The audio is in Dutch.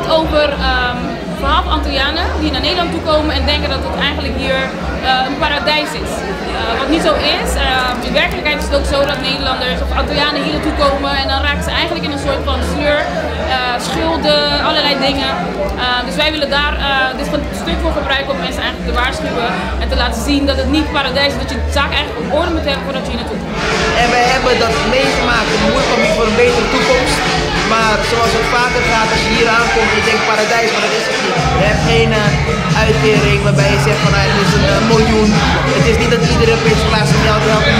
gaat over verhaal van Antillianen die naar Nederland toe komen en denken dat het eigenlijk hier een paradijs is. Wat niet zo is. In werkelijkheid is het ook zo dat Nederlanders of Antillianen hier naartoe komen en dan raken ze eigenlijk in een soort van sleur, schulden, allerlei dingen. Dus wij willen daar dit stuk voor gebruiken om mensen eigenlijk te waarschuwen en te laten zien dat het niet paradijs is, dat je de zaak eigenlijk op orde moet hebben voordat je hier naartoe komt. En wij hebben dat meegemaakt, het moeilijk van voor een betere toekomst. Maar zoals het vaker gaat, als je hier aankomt, je denkt paradijs, maar dat is het niet. Je hebt geen uitkering waarbij je zegt van het is een miljoen. Het is niet dat iedereen opeens klaar is om jou te helpen.